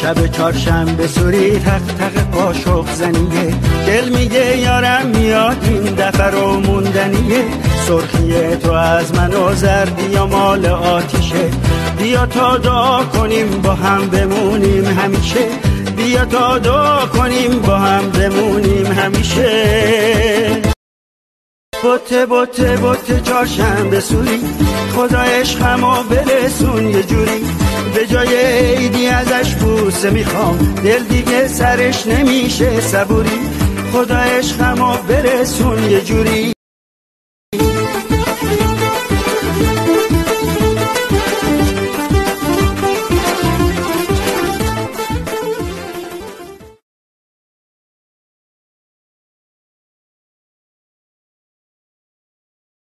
شب چهارشنبه سوری تق تق قاشق زنیه، دل میگه یارم میاد این دفعه رو موندنیه. سرخی تو از من و زردی یا مال آتیشه، بیا تا دعا کنیم با هم بمونیم همیشه، بیا تا دعا کنیم با هم بمونیم همیشه. بوته بوته بوته چهارشنبه سوری، خدا عشقمو برسون یه جوری، به جای عیدی ازش بوسه میخوام، دل دیگه سرش نمیشه صبوری، خدا عشقمو برسون یه جوری.